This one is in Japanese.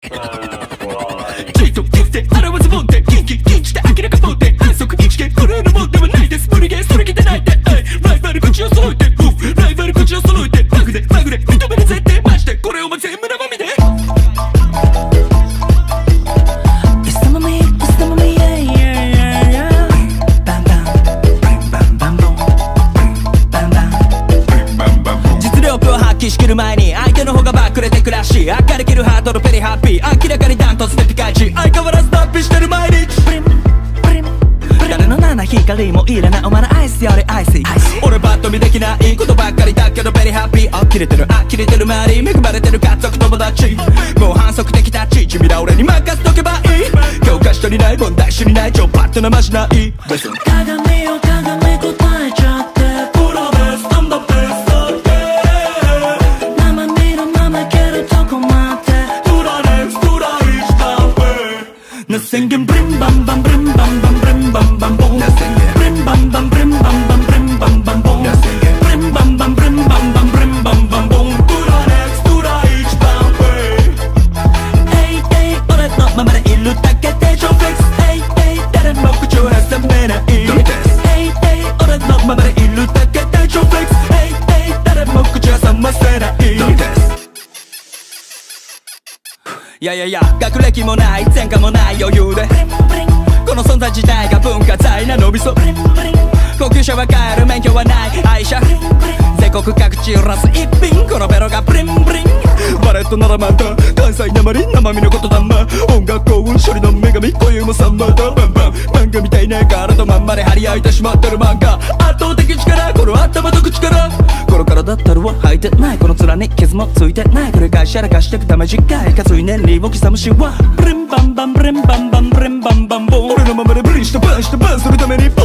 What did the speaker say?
ちょいとキスで洗わずもんでキンキキンして明らかもんで反則一撃これのもんではないです無理ゲーそれきてないでライバル口を揃えてライバル口を揃えてバグでバグで認めるぜってマジでこれお前全部生身で仕切る前に相手の方がバックれてくらし明るきるハートのペリハッピー明らかにダントツでピカイチ相変わらず脱皮してる毎日誰の七光もいらないお前のアイスよりアイス俺バッと見できないことばっかりだけどベリーハッピー呆れてる呆れてる周り恵まれてる家族友達もう反則的タッチ君ら俺に任せとけばいい教科書にない問題集にない超パッとなまじない鏡よ鏡答えちゃってプロですなんだって宣言ブリンバンバンブリンバンバンブリンバンバンボンブリンバンバンブリンバンバンブリンバンバンボンブリンバンバンブリンバンバンブリンバンバンボンブラネクストラ一番上俺のままでいるだけでジョーフレックス誰も口を挟めない俺のままでいるだけでジョーフレックス誰も口を挟ませないいや学歴もない前科もない余裕でこの存在自体が文化財なのびそ高級車は買える免許はない愛車全国各地揺らす一品このベロがブリンブリンバレットならまた関西なまり生身のことだま音楽幸運処理の女神固有もさんまだバンバン漫画みたいな体まんまで張り合いてしまってる漫画圧倒的力この頭と口からこの体ったるは履いてないこの面に傷もついてない繰り返しやらかしてくため次回かつい年利を刻むしはブリンバンバンブリンバンバンブリンバンバンボン俺のままでブリンしてバンしてバンするために